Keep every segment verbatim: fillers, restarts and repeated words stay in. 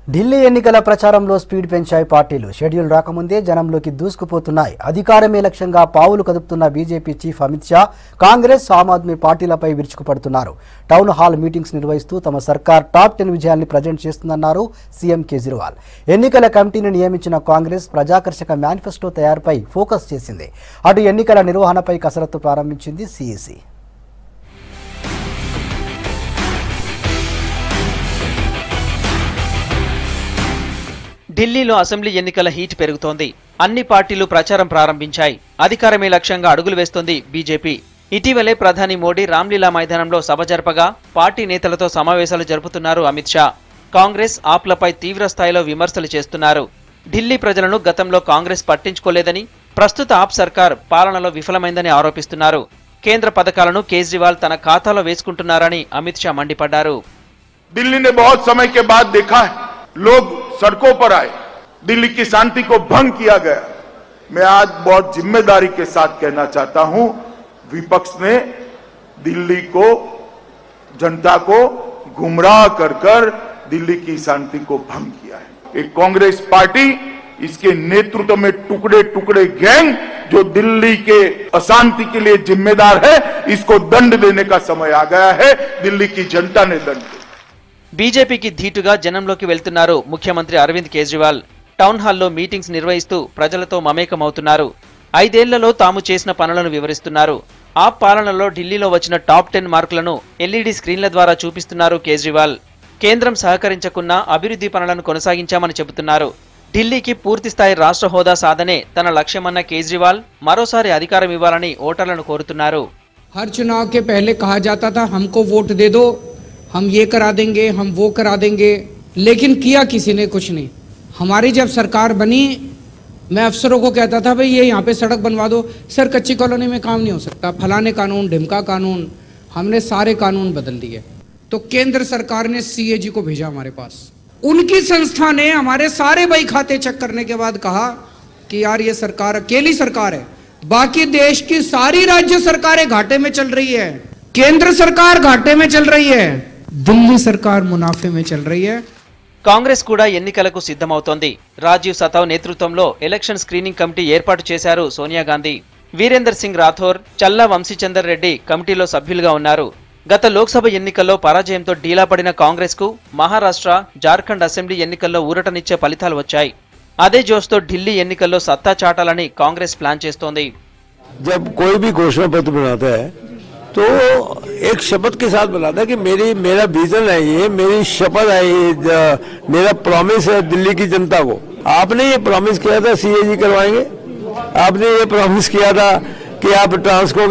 ఢిల్లీ ఎన్నికల ప్రచారంలో స్పీడ్ పెంచాయి పార్టీలు. షెడ్యూల్ రాకముందే జనంలోకి దూసుకుపోతున్నాయి. అధికారమే లక్ష్యంగా పావులు కదుపుతున్న బీజేపీ చీఫ్ అమిత్ షా కాంగ్రెస్, ఆమ్ ఆద్మీ పార్టీలపై విరుచుకుపడుతున్నారు. టౌన్ హాల్ మీటింగ్స్ నిర్వహిస్తూ తమ సర్కార్ టాప్ టెన్ విజయాల్ని ప్రజెంట్ చేస్తుందన్నారు సీఎం కేజ్రీవాల్. ఎన్నికల కమిటీని నియమించిన కాంగ్రెస్ ప్రజాకర్షక మేనిఫెస్టో తయారుపై ఫోకస్ చేసింది. అటు ఎన్నికల నిర్వహణపై కసరత్తు ప్రారంభించింది సీఈసీ. ఢిల్లీలో అసెంబ్లీ ఎన్నికల హీట్ పెరుగుతోంది. అన్ని పార్టీలు ప్రచారం ప్రారంభించాయి. అధికారమే లక్ష్యంగా అడుగులు వేస్తోంది బీజేపీ. ఇటీవలే ప్రధాని మోడీ రామ్లీలా మైదానంలో సభ జరపగా పార్టీ నేతలతో సమావేశాలు జరుపుతున్నారు అమిత్ షా. కాంగ్రెస్, ఆప్లపై తీవ్ర స్థాయిలో విమర్శలు చేస్తున్నారు. ఢిల్లీ ప్రజలను గతంలో కాంగ్రెస్ పట్టించుకోలేదని, ప్రస్తుత ఆప్ సర్కార్ పాలనలో విఫలమైందని ఆరోపిస్తున్నారు. కేంద్ర పథకాలను కేజ్రీవాల్ తన ఖాతాలో వేసుకుంటున్నారని అమిత్ షా మండిపడ్డారు. ఢిల్లీనే बहुत समय के बाद देखा है लोग सड़कों पर आए, दिल्ली की शांति को भंग किया गया। मैं आज बहुत जिम्मेदारी के साथ कहना चाहता हूं, विपक्ष ने दिल्ली को, जनता को गुमराह कर कर दिल्ली की शांति को भंग किया है। एक कांग्रेस पार्टी, इसके नेतृत्व में टुकड़े टुकड़े गैंग जो दिल्ली के अशांति के लिए जिम्मेदार है, इसको दंड देने का समय आ गया है। दिल्ली की जनता ने दंड दिया। బీజేపీకి ధీటుగా జనంలోకి వెళ్తున్నారు ముఖ్యమంత్రి అరవింద్ కేజ్రీవాల్. టౌన్ హాల్లో మీటింగ్స్ నిర్వహిస్తూ ప్రజలతో మమేకమవుతున్నారు. ఐదేళ్లలో తాము చేసిన పనులను వివరిస్తున్నారు. ఆ పాలనలో ఢిల్లీలో వచ్చిన టాప్ టెన్ మార్కులను ఎల్ఈడీ స్క్రీన్ల ద్వారా చూపిస్తున్నారు కేజ్రీవాల్. కేంద్రం సహకరించకున్నా అభివృద్ధి పనులను కొనసాగించామని చెబుతున్నారు. ఢిల్లీకి పూర్తిస్థాయి రాష్ట్ర హోదా సాధనే తన లక్ష్యమన్న కేజ్రీవాల్ మరోసారి అధికారం ఇవ్వాలని ఓటర్లను కోరుతున్నారు. హర్ चुनाव के पहले कहा जाता था हमको वोट दे दो, हम ये करा देंगे, हम वो करा देंगे, लेकिन किया किसी ने कुछ नहीं। हमारी जब सरकार बनी, मैं अफसरों को कहता था भाई ये यहाँ पे सड़क बनवा दो, सर कच्ची कॉलोनी में काम नहीं हो सकता, फलाने कानून, ढिमका कानून, हमने सारे कानून बदल दिए। तो केंद्र सरकार ने सीएजी को भेजा हमारे पास। उनकी संस्था ने हमारे सारे बही खाते चेक करने के बाद कहा कि यार ये सरकार अकेली सरकार है, बाकी देश की सारी राज्य सरकारें घाटे में चल रही है, केंद्र सरकार घाटे में चल रही है, ఢిల్లీ సర్కార్ మునాఫే మే చల్ రహీ హై. కాంగ్రెస్ కూడా ఎన్నికలకు సిద్ధమవుతోంది. రాజీవ్ సతావ్ నేతృత్వంలో ఎలక్షన్ స్క్రీనింగ్ కమిటీ ఏర్పాటు చేశారు సోనియా గాంధీ. వీరేందర్ సింగ్ రాథోర్, చల్లా వంశీచందర్ రెడ్డి కమిటీలో సభ్యులుగా ఉన్నారు. గత లోక్సభ ఎన్నికల్లో పరాజయంతో డీలా పడిన కాంగ్రెస్ కు మహారాష్ట్ర, జార్ఖండ్ అసెంబ్లీ ఎన్నికల్లో ఊరటనిచ్చే ఫలితాలు వచ్చాయి. అదే జోష్తో ఢిల్లీ ఎన్నికల్లో సత్తా చాటాలని కాంగ్రెస్ ప్లాన్ చేస్తోంది. जब कोई भी घोषणा पत्र बनाता है तो एक शपथ के साथ बनाता है कि मेरी मेरा विजन है, ये मेरी शपथ है, ये मेरा प्रॉमिस है दिल्ली की जनता को। आपने ये प्रॉमिस किया था सीएजी करवाएंगे, आपने ये प्रॉमिस किया था कि आप ट्रांसको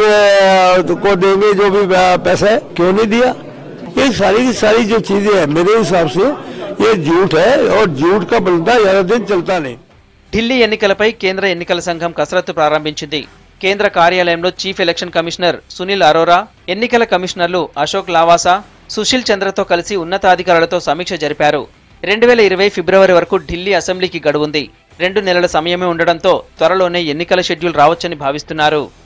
को देंगे जो भी पैसा है, क्यों नहीं दिया? ये सारी की सारी जो चीजें हैं मेरे हिसाब से ये झूठ है और झूठ का बनता ज्यादा दिन चलता नहीं. ఢిల్లీ ఎన్నికలపై కేంద్ర ఎన్నికల సంఘం కసరత్తు ప్రారంభించింది. కేంద్ర కార్యాలయంలో chief election commissioner Sunil Arora, ఎన్నికల కమిషనర్లు అశోక్ లావాసా, సుశీల్ చంద్రతో కలిసి ఉన్నతాధికారులతో సమీక్ష జరిపారు. రెండు వేల ఇరవై ఫిబ్రవరి వరకు ఢిల్లీ అసెంబ్లీకి గడువుంది. రెండు నెలల సమయమే ఉండడంతో త్వరలోనే ఎన్నికల షెడ్యూల్ రావచ్చని భావిస్తున్నారు.